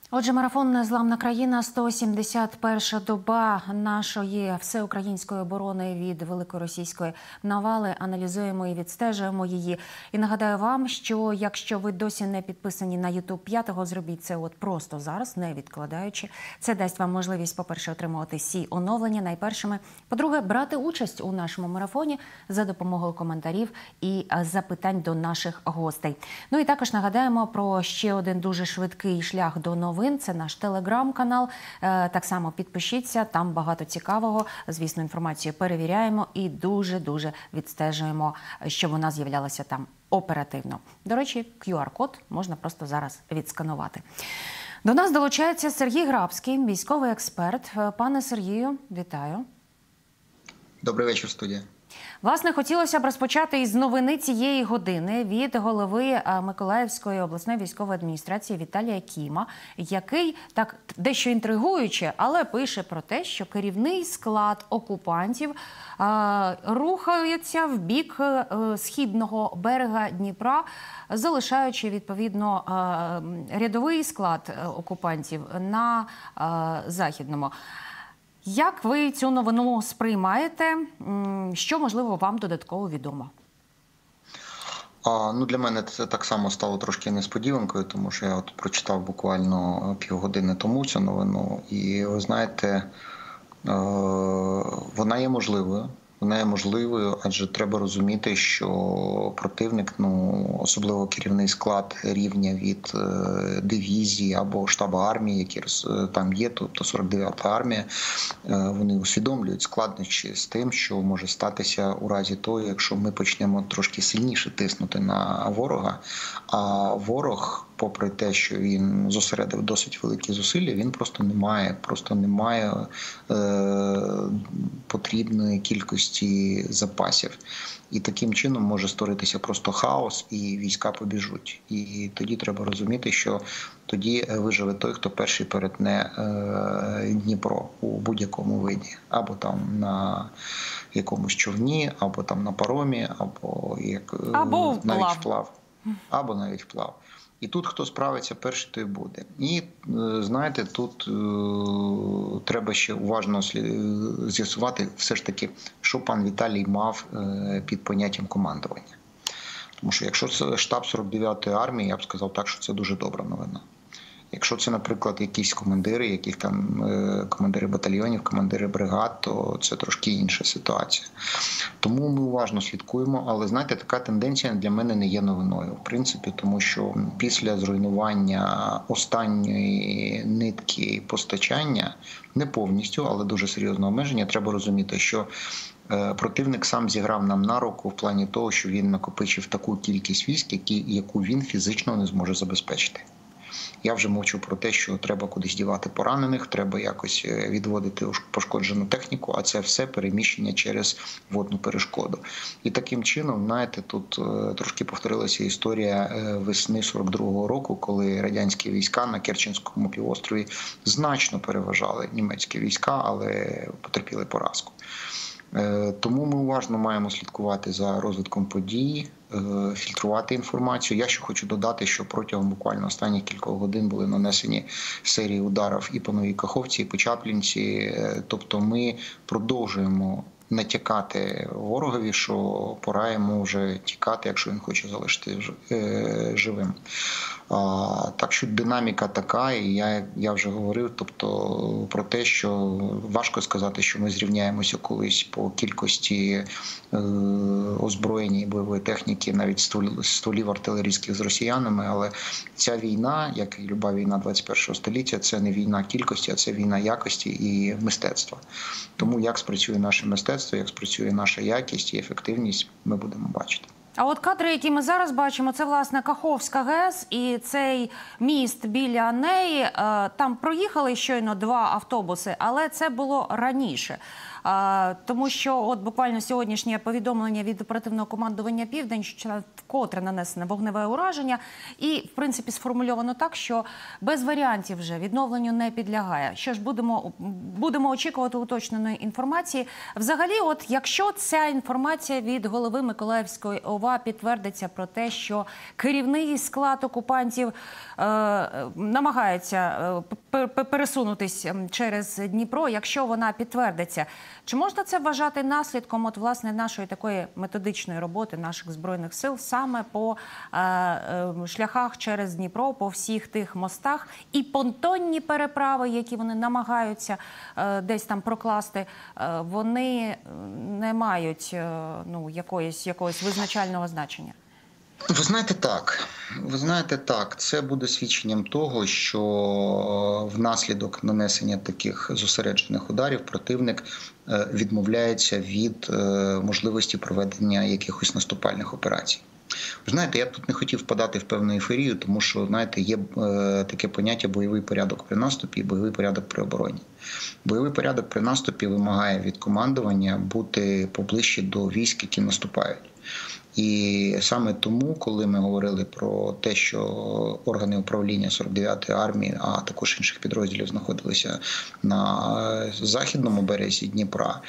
Отже, марафон «Незламна країна», 171-ша доба нашої всеукраїнської оборони від великоросійської навали. Аналізуємо і відстежуємо її. І нагадаю вам, що якщо ви досі не підписані на YouTube 5-го, зробіть це от просто зараз, не відкладаючи. Це дасть вам можливість, по-перше, отримувати всі оновлення найпершими. По-друге, брати участь у нашому марафоні за допомогою коментарів і запитань до наших гостей. Ну і також нагадаємо про ще один дуже швидкий шлях до новин. Це наш телеграм-канал. Так само підпишіться, там багато цікавого. Звісно, інформацію перевіряємо і дуже-дуже відстежуємо, щоб вона з'являлася там оперативно. До речі, QR-код можна просто зараз відсканувати. До нас долучається Сергій Грабський, військовий експерт. Пане Сергію, вітаю. Добрий вечір, студія. Власне, хотілося б розпочати із новини цієї години від голови Миколаївської обласної військової адміністрації Віталія Кіма, який так дещо інтригуюче, але пише про те, що керівний склад окупантів рухається в бік східного берега Дніпра, залишаючи, відповідно, рядовий склад окупантів на західному. Як ви цю новину сприймаєте? Що, можливо, вам додатково відомо? Для мене це так само стало трошки несподіванкою, тому що я от прочитав буквально півгодини тому цю новину. І ви знаєте, вона є можливою. Вона є можливою, адже треба розуміти, що противник, особливо керівний склад рівня від дивізії або штабу армії, які там є, тобто 49-та армія, вони усвідомлюють складнощі з тим, що може статися у разі того, якщо ми почнемо трошки сильніше тиснути на ворога, а ворог, попри те, що він зосередив досить великі зусилля, він просто не має потрібної кількості запасів. І таким чином може створитися просто хаос, і війська побіжуть. І тоді треба розуміти, що тоді виживе той, хто перший перетне Дніпро у будь-якому виді. Або там на якомусь човні, або там на паромі, або навіть вплав. Або навіть вплав. І тут хто справиться перший, той буде. І, знаєте, тут треба ще уважно з'ясувати все ж таки, що пан Віталій мав під поняттям командування. Тому що якщо це штаб 49-ї армії, я б сказав так, що це дуже добра новина. Якщо це, наприклад, якісь командири, командири батальйонів, командири бригад, то це трошки інша ситуація. Тому ми уважно слідкуємо, але, знаєте, така тенденція для мене не є новиною. В принципі, тому що після зруйнування останньої нитки постачання, не повністю, але дуже серйозне обмеження, треба розуміти, що противник сам зіграв нам на руку в плані того, що він накопичив таку кількість військ, яку він фізично не зможе забезпечити. Я вже мовчу про те, що треба кудись дівати поранених, треба якось відводити пошкоджену техніку, а це все переміщення через водну перешкоду. І таким чином, знаєте, тут трошки повторилася історія весни 42-го року, коли радянські війська на Керченському півострові значно переважали німецькі війська, але потерпіли поразку. Тому ми уважно маємо слідкувати за розвитком подій, фільтрувати інформацію. Я ще хочу додати, що протягом буквально останніх кількох годин були нанесені серії ударів і по Новій Каховці, і по Чаплінці. Тобто ми продовжуємо натякати ворогові, що пора йому вже тікати, якщо він хоче залишити живим. Так що динаміка така, і я вже говорив, тобто про те, що важко сказати, що ми зрівняємося колись по кількості озброєння і бойової техніки, навіть стволів артилерійських з росіянами, але ця війна, як і люба війна 21-го століття, це не війна кількості, а це війна якості і мистецтва. Тому як спрацює наше мистецтво, як спрацює наша якість і ефективність, ми будемо бачити. А от кадри, які ми зараз бачимо, це, власне, Каховська ГЕС і цей міст біля неї. Там проїхали щойно 2 автобуси, але це було раніше. Тому що от буквально сьогоднішнє повідомлення від оперативного командування «Південь», що вкотре нанесене вогневе ураження, і, в принципі, сформульовано так, що без варіантів вже відновленню не підлягає. Що ж, будемо очікувати уточненої інформації. Взагалі, от якщо ця інформація від голови Миколаївської ОВА підтвердиться про те, що керівний склад окупантів намагається пересунутись через Дніпро, якщо вона підтвердиться, чи можна це вважати наслідком от, власне, нашої такої методичної роботи наших Збройних сил саме по шляхах через Дніпро, по всіх тих мостах і понтонні переправи, які вони намагаються десь там прокласти, вони не мають якогось визначального значення? Ви знаєте, так, це буде свідченням того, що внаслідок нанесення таких зосереджених ударів противник відмовляється від можливості проведення якихось наступальних операцій. Ви знаєте, я тут не хотів впадати в певну ейфорію, тому що, знаєте, є таке поняття бойовий порядок при наступі і бойовий порядок при обороні. Бойовий порядок при наступі вимагає від командування бути поближче до військ, які наступають. І саме тому, коли ми говорили про те, що органи управління 49-ї армії, а також інших підрозділів знаходилися на західному березі Дніпра,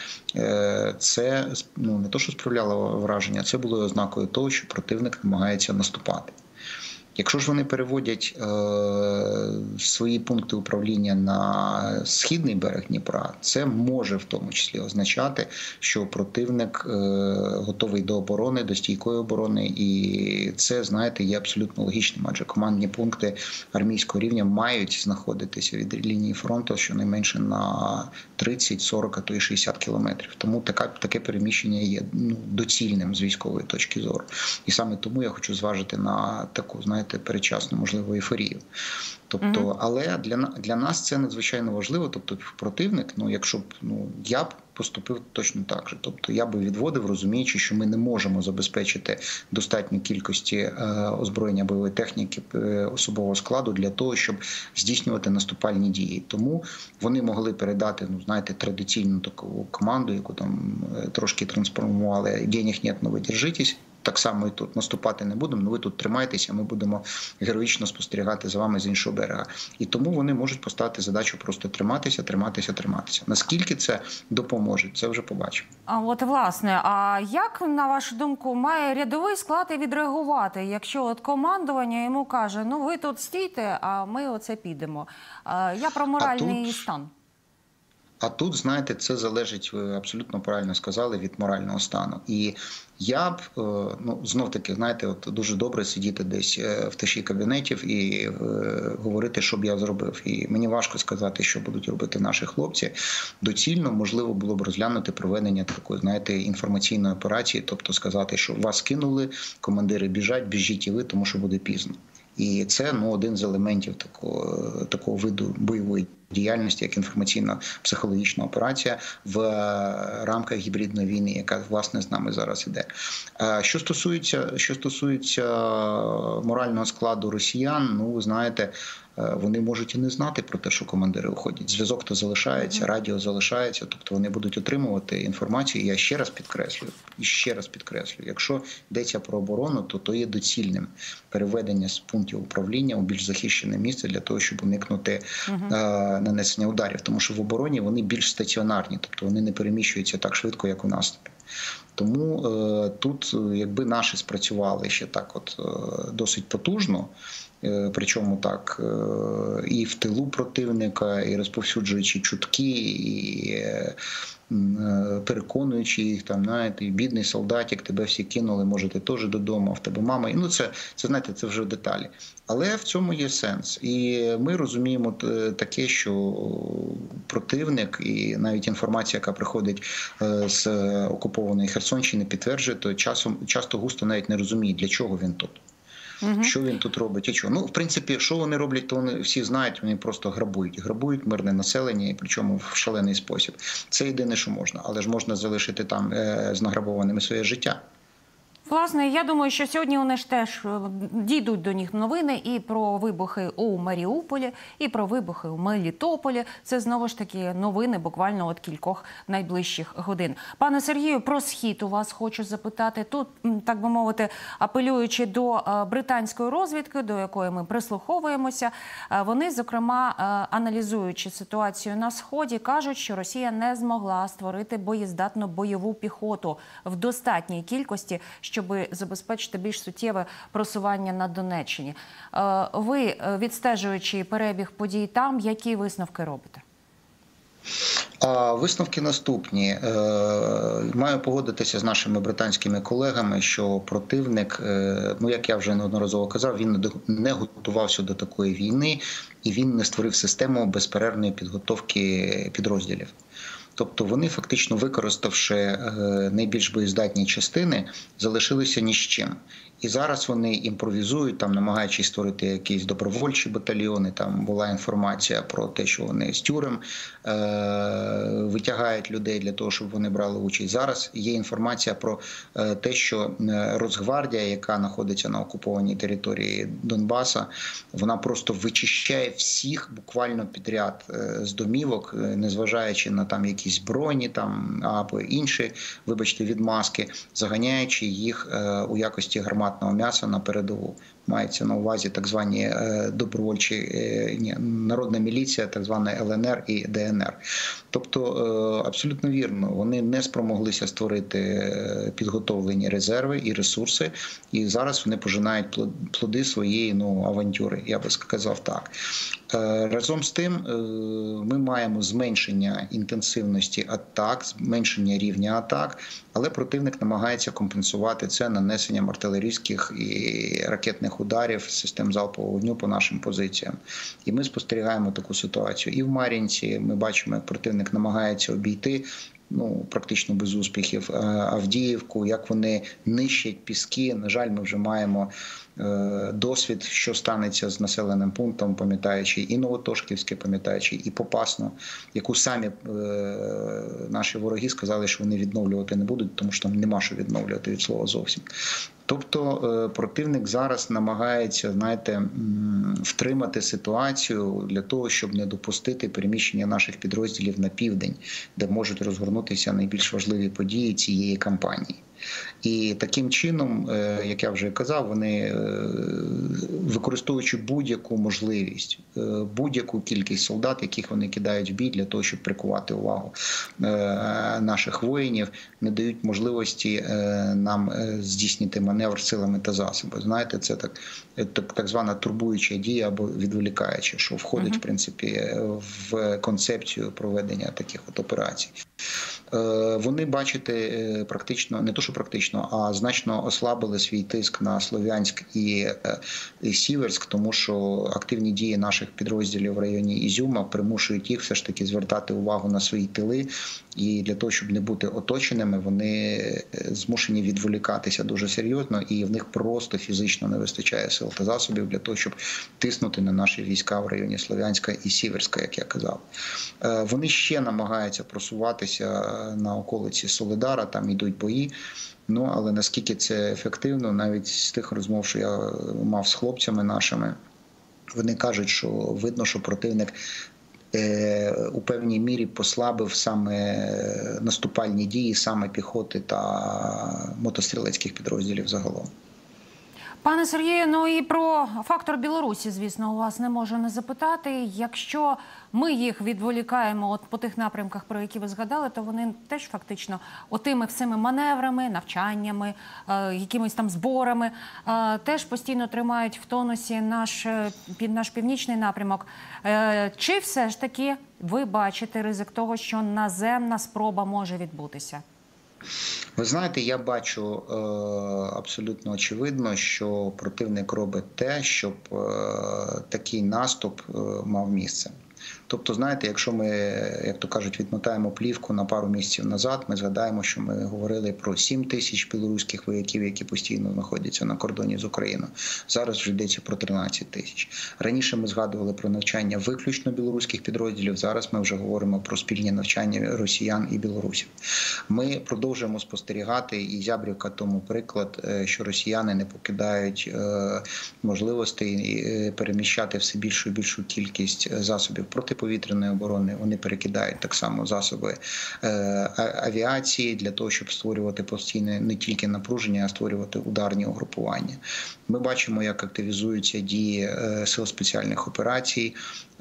це не то, що справляло враження, це було ознакою того, що противник намагається наступати. Якщо ж вони переводять свої пункти управління на східний берег Дніпра, це може в тому числі означати, що противник готовий до оборони, до стійкої оборони, і це, знаєте, є абсолютно логічним, адже командні пункти армійського рівня мають знаходитися від лінії фронту щонайменше на 30, 40, а то й 60 кілометрів. Тому таке переміщення є доцільним з військової точки зору. І саме тому я хочу зважити на таку, знаєте, передчасну, можливо, ейфорію. Тобто, але для нас це надзвичайно важливо. Тобто, противник, якщо б, я б поступив точно так же. Тобто, я би відводив, розуміючи, що ми не можемо забезпечити достатньої кількості озброєння бойової техніки, особового складу для того, щоб здійснювати наступальні дії. Тому вони могли передати, традиційну таку команду, яку там трошки трансформували: «денег нет, но ви держитесь». Так само і тут: наступати не будемо, ви тут тримайтеся, ми будемо героїчно спостерігати за вами з іншого берега. І тому вони можуть поставити задачу просто триматися. Наскільки це допоможе, це вже побачимо. А от, власне, а як, на вашу думку, має рядовий склад і відреагувати, якщо от командування йому каже: ви тут стійте, а ми оце підемо? Я про моральний стан. А тут, знаєте, це залежить, ви абсолютно правильно сказали, від морального стану. І я б, знов-таки, знаєте, дуже добре сидіти десь в тиші кабінетів і говорити, що б я зробив. І мені важко сказати, що будуть робити наші хлопці. Доцільно, можливо, було б розглянути проведення такої, знаєте, інформаційної операції, тобто сказати, що вас кинули, командири біжіть і ви, тому що буде пізно. І це один з елементів такого виду бойової діяльності, як інформаційно-психологічна операція в рамках гібридної війни, яка, власне, з нами зараз іде. Що стосується морального складу росіян, ви знаєте, вони можуть і не знати про те, що командири уходять. Зв'язок то залишається, радіо залишається, тобто вони будуть отримувати інформацію. Я ще раз підкреслюю, якщо йдеться про оборону, то є доцільним переведення з пунктів управління у більш захищене місце для того, щоб уникнути нанесення ударів. Тому що в обороні вони більш стаціонарні, тобто вони не переміщуються так швидко, як у наступі. Тому тут, якби наші спрацювали ще так досить потужно, причому так і в тилу противника, і розповсюджуючи чутки, і переконуючи їх, знаєте, бідний солдатик, тебе всі кинули, може ти теж додому, а в тебе мама. Це, знаєте, це вже деталі. Але в цьому є сенс. І ми розуміємо таке, що противник, і навіть інформація, яка приходить з окупованої Херсонщини, підтверджує, то часто густо навіть не розуміє, для чого він тут. Що він тут робить і чого. В принципі, що вони роблять, то вони всі знають, вони просто грабують мирне населення, і причому в шалений спосіб. Це єдине, що можна. Але ж можна залишити там з награбованими своє життя. Власне, я думаю, що сьогодні вони ж теж дійдуть до них новини і про вибухи у Маріуполі, і про вибухи у Мелітополі. Це знову ж таки новини буквально от кількох найближчих годин. Пане Сергію, про Схід у вас хочу запитати. Тут, так би мовити, апелюючи до британської розвідки, до якої ми прислуховуємося, вони, зокрема, аналізуючи ситуацію на Сході, кажуть, що Росія не змогла створити боєздатну бойову піхоту в достатній кількості, щоб забезпечити більш суттєве просування на Донеччині. Ви, відстежуючи перебіг подій там, які висновки робите? Висновки наступні. Маю погодитися з нашими британськими колегами, що противник, як я вже неодноразово казав, він не готувався до такої війни і він не створив систему безперервної підготовки підрозділів. Тобто вони, фактично використавши найбільш боєздатні частини, залишилися ні з чим. І зараз вони імпровізують, там, намагаючись створити якісь добровольчі батальйони. Там була інформація про те, що вони з тюрем витягають людей для того, щоб вони брали участь. Зараз є інформація про те, що Росгвардія, яка знаходиться на окупованій території Донбаса, вона просто вичищає всіх буквально підряд з домівок, незважаючи на там якісь броні там або інші, вибачте, відмазки, заганяючи їх у якості гарматного м'яса на передову. Мається на увазі так звані добровольчі, народна міліція, так звана ЛНР і ДНР. Тобто, абсолютно вірно, вони не спромоглися створити підготовлені резерви і ресурси, і зараз вони пожинають плоди своєї авантюри, я би сказав так. Разом з тим, ми маємо зменшення інтенсивності атак, зменшення рівня атак, але противник намагається компенсувати це нанесенням артилерійських і ракетних ударів систем залпового вогню по нашим позиціям. І ми спостерігаємо таку ситуацію. І в Мар'їнці ми бачимо, як противник намагається обійти, практично без успіхів, Авдіївку, як вони нищать піски. На жаль, ми вже маємо досвід, що станеться з населеним пунктом, пам'ятаючи і Новотошківське, пам'ятаючи і Попасну, яку самі наші вороги сказали, що вони відновлювати не будуть, тому що там нема що відновлювати від слова зовсім. Тобто противник зараз намагається, втримати ситуацію для того, щоб не допустити переміщення наших підрозділів на південь, де можуть розгорнутися найбільш важливі події цієї кампанії. І таким чином, як я вже казав, вони, використовуючи будь-яку можливість, будь-яку кількість солдат, яких вони кидають в бій для того, щоб прикувати увагу наших воїнів, не дають можливості нам здійснити маневр силами та засобами. Знаєте, це так звана турбуюча дія або відволікаюча, що входить, в принципі, в концепцію проведення таких операцій. Вони, бачите, практично, не то що практично, а значно ослабили свій тиск на Слов'янськ і Сіверськ, тому що активні дії наших підрозділів в районі Ізюма примушують їх все ж таки звертати увагу на свої тили. І для того, щоб не бути оточеними, вони змушені відволікатися дуже серйозно, і в них просто фізично не вистачає сил та засобів для того, щоб тиснути на наші війська в районі Слов'янська і Сіверська, як я казав. Вони ще намагаються просуватися на околиці Солидара, там йдуть бої. Але наскільки це ефективно, навіть з тих розмов, що я мав з хлопцями нашими, вони кажуть, що видно, що противник у певній мірі послабив саме наступальні дії, саме піхоти та мотострілецьких підрозділів загалом. Пане Сергію, і про фактор Білорусі, звісно, у вас не можу не запитати. Якщо ми їх відволікаємо по тих напрямках, про які ви згадали, то вони теж фактично отими всіми маневрами, навчаннями, якимись там зборами теж постійно тримають в тонусі наш північний напрямок. Чи все ж таки ви бачите ризик того, що наземна спроба може відбутися? Ви знаєте, я бачу абсолютно очевидно, що противник робить те, щоб такий наступ мав місце. Тобто, знаєте, якщо ми, як то кажуть, відмотаємо плівку на пару місяців назад, ми згадаємо, що ми говорили про 7 тисяч білоруських вояків, які постійно знаходяться на кордоні з Україною. Зараз вже йдеться про 13 тисяч. Раніше ми згадували про навчання виключно білоруських підрозділів, зараз ми вже говоримо про спільні навчання росіян і білорусів. Ми продовжуємо спостерігати, і Зябрівка тому приклад, що росіяни не покидають можливостей переміщати все більшу і більшу кількість засобів протиповітряної оборони. Вони перекидають так само засоби авіації для того, щоб створювати постійне не тільки напруження, а створювати ударні угрупування. Ми бачимо, як активізуються дії сил спеціальних операцій.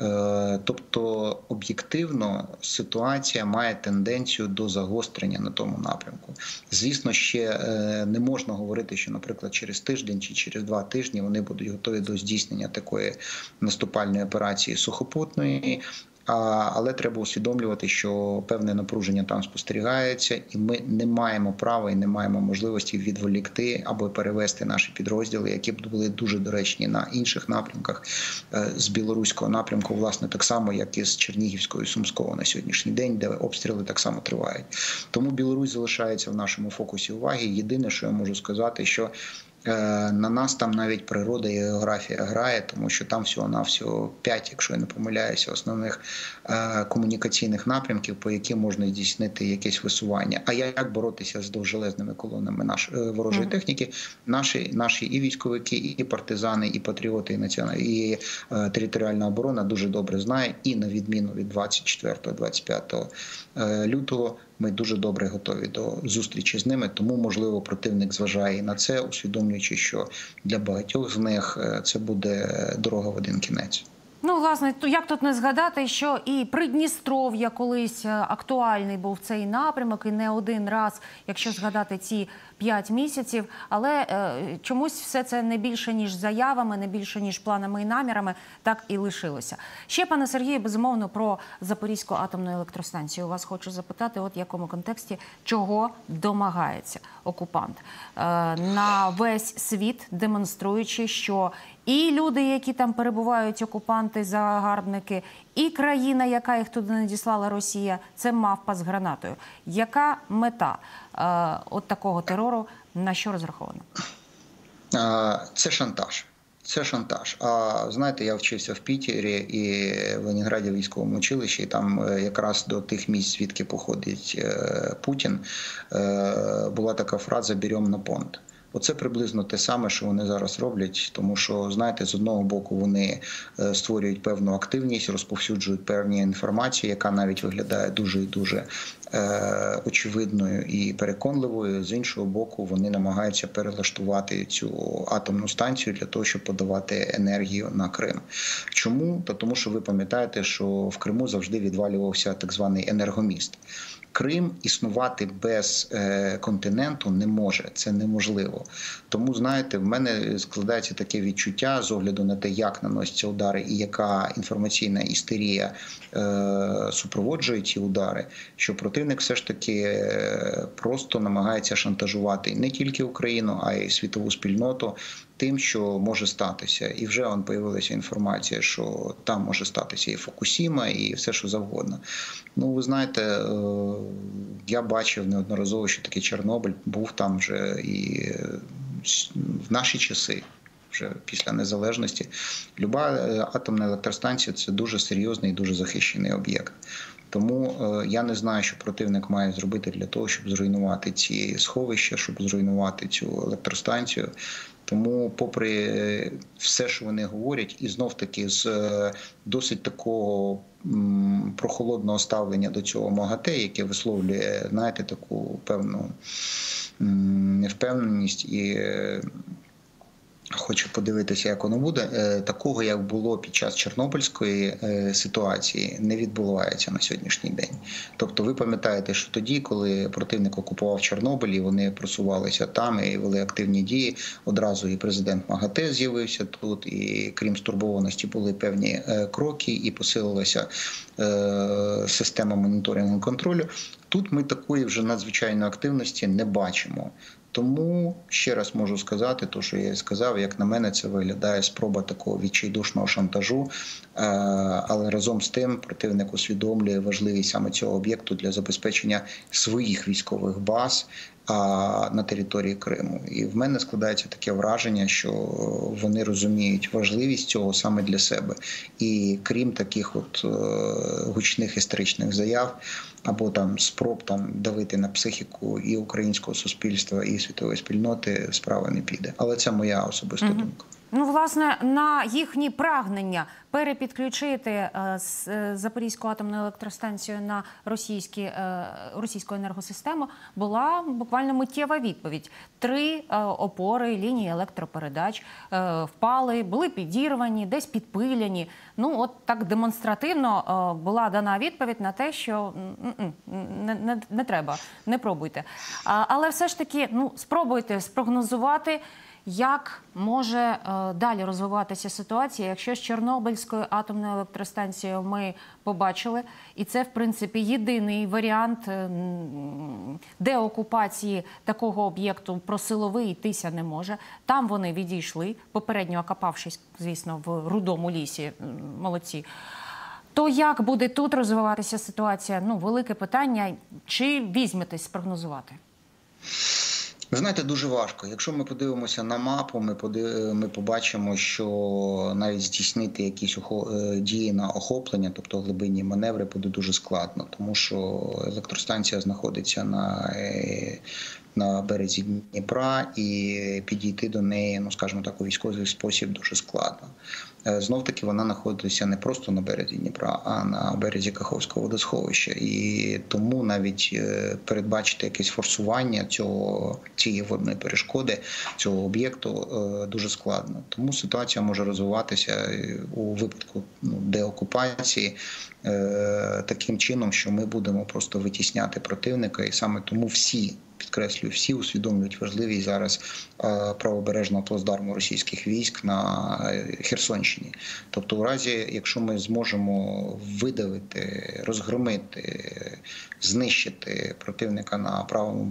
Тобто об'єктивно ситуація має тенденцію до загострення на тому напрямку. Звісно, ще не можна говорити, що, наприклад, через тиждень чи через 2 тижні вони будуть готові до здійснення такої наступальної операції сухопутної. Але треба усвідомлювати, що певне напруження там спостерігається, і ми не маємо права і не маємо можливості відволікти або перевести наші підрозділи, які б були дуже доречні на інших напрямках, з білоруського напрямку, власне, так само, як і з Чернігівського і Сумського на сьогоднішній день, де обстріли так само тривають. Тому Білорусь залишається в нашому фокусі уваги. Єдине, що я можу сказати, що на нас там навіть природа і географія грає, тому що там всього-навсього 5, якщо я не помиляюся, основних комунікаційних напрямків, по яким можна здійснити якесь висування. А як боротися з довжелезними колонами ворожої техніки? Наші і військовики, і партизани, і патріоти, і територіальна оборона дуже добре знає. І на відміну від 24-25 лютого ми дуже добре готові до зустрічі з ними, тому, можливо, противник зважає і на це, усвідомлюючи, що для багатьох з них це буде дорога в один кінець. Ну, власне, як тут не згадати, що і Придністров'я колись актуальний був цей напрямок, і не один раз, якщо згадати ці 5 місяців. Але чомусь все це не більше, ніж заявами, не більше, ніж планами і намірами, так і лишилося. Ще, пане Сергію, безумовно, про Запорізьку атомну електростанцію. Вас хочу запитати, от в якому контексті, чого домагається окупант. На весь світ демонструючи, що і люди, які там перебувають, окупанти, загарбники, і країна, яка їх туди надіслала, Росія, це мавпа з гранатою. Яка мета от такого терору, на що розраховано? Це шантаж. Це шантаж. А знаєте, я вчився в Пітері і в Ленінграді військовому училищі, і там якраз до тих місць, звідки походить Путін, була така фраза «берем на понт». Оце приблизно те саме, що вони зараз роблять, тому що, знаєте, з одного боку вони створюють певну активність, розповсюджують певну інформацію, яка навіть виглядає дуже і дуже очевидною і переконливою. З іншого боку, вони намагаються перелаштувати цю атомну станцію для того, щоб подавати енергію на Крим. Чому? Тому що ви пам'ятаєте, що в Криму завжди відвалювався так званий енергоміст. Крим існувати без континенту не може, це неможливо. Тому, знаєте, в мене складається таке відчуття з огляду на те, як наносяться удари і яка інформаційна істерія супроводжує ці удари, що противник все ж таки просто намагається шантажувати не тільки Україну, а й світову спільноту тим, що може статися. І вже появилася інформація, що там може статися і Фукусіма, і все, що завгодно. Ну, ви знаєте, я бачив неодноразово, що такий Чорнобиль був там вже і в наші часи, вже після незалежності. Люба атомна електростанція – це дуже серйозний і дуже захищений об'єкт. Тому я не знаю, що противник має зробити для того, щоб зруйнувати ці сховища, щоб зруйнувати цю електростанцію. Тому, попри все, що вони говорять, і знов-таки з досить такого прохолодного ставлення до цього МАГАТЕ, яке висловлює, знаєте, таку певну невпевненість і хочу подивитися, як воно буде. Такого, як було під час Чорнобильської ситуації, не відбувається на сьогоднішній день. Тобто ви пам'ятаєте, що тоді, коли противник окупував Чорнобиль, і вони просувалися там і вели активні дії, одразу і президент МАГАТЕ з'явився тут, і крім стурбованості були певні кроки, і посилилася система моніторингу і контролю. Тут ми такої вже надзвичайної активності не бачимо. Тому ще раз можу сказати, то що я і сказав, як на мене, це виглядає спроба такого відчайдушного шантажу. Але разом з тим противник усвідомлює важливість саме цього об'єкту для забезпечення своїх військових баз на території Криму. І в мене складається таке враження, що вони розуміють важливість цього саме для себе. І крім таких гучних історичних заяв або спроб давити на психіку і українського суспільства, і світової спільноти, справа не піде. Але це моя особиста думка. Ну, власне, на їхні прагнення перепідключити Запорізьку атомну електростанцію на російську енергосистему була буквально миттєва відповідь. 3 опори лінії електропередач впали, були підірвані, десь підпиляні. Ну, от так демонстративно була дана відповідь на те, що не треба, не пробуйте. Але все ж таки, спробуйте спрогнозувати, як може далі розвиватися ситуація, якщо з Чорнобильською атомною електростанцією ми побачили, і це, в принципі, єдиний варіант деокупації такого об'єкту, про силовий йтися не може. Там вони відійшли, попередньо окопавшись, звісно, в рудому лісі, молодці. То як буде тут розвиватися ситуація? Велике питання. Чи візьметесь спрогнозувати? Ви знаєте, дуже важко. Якщо ми подивимося на мапу, ми побачимо, що навіть здійснити якісь дії на охоплення, тобто глибинні маневри, буде дуже складно, тому що електростанція знаходиться на березі Дніпра, і підійти до неї, скажімо так, у військовий спосіб дуже складно. Знов-таки вона знаходиться не просто на березі Дніпра, а на березі Каховського водосховища. І тому навіть передбачити якесь форсування цієї водної перешкоди, цього об'єкту дуже складно. Тому ситуація може розвиватися у випадку деокупації таким чином, що ми будемо просто витісняти противника, і саме тому підкреслюю, всі усвідомлюють важливість зараз правобережного плацдарму російських військ на Херсонщині. Тобто у разі, якщо ми зможемо видавити, розгромити, знищити противника на правому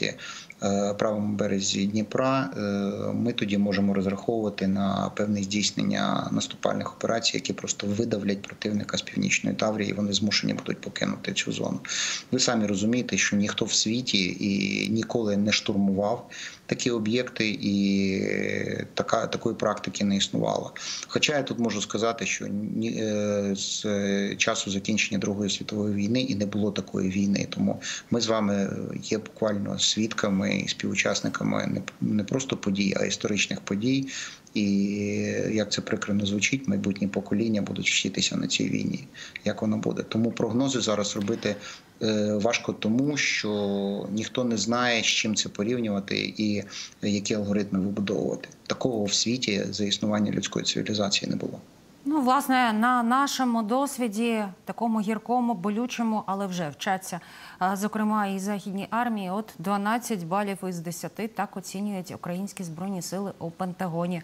березі Дніпра, ми тоді можемо розраховувати на певне здійснення наступальних операцій, які просто видавлять противника з Північної Таврії, і вони змушені будуть покинути цю зону. Ви самі розумієте, що ніхто в світі і ніколи не штурмував такі об'єкти, і такої практики не існувало. Хоча я тут можу сказати, що з часу закінчення Другої світової війни і не було такої війни. Тому ми з вами є буквально свідками і співучасниками не просто подій, а історичних подій. І, як це прикро не звучить, майбутні покоління будуть вчитися на цій війні, як воно буде. Тому прогнози зараз робити важко тому, що ніхто не знає, з чим це порівнювати і які алгоритми вибудовувати. Такого в світі за існування людської цивілізації не було. Власне, на нашому досвіді, такому гіркому, болючому, але вже вчаться, зокрема, і західні армії, 12 балів із 10 так оцінюють українські Збройні Сили у Пентагоні.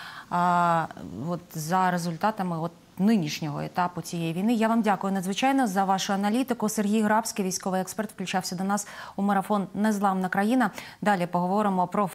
За результатами нинішнього етапу цієї війни. Я вам дякую надзвичайно за вашу аналітику. Сергій Грабський, військовий експерт, включався до нас у марафон «Незламна країна». Далі поговоримо про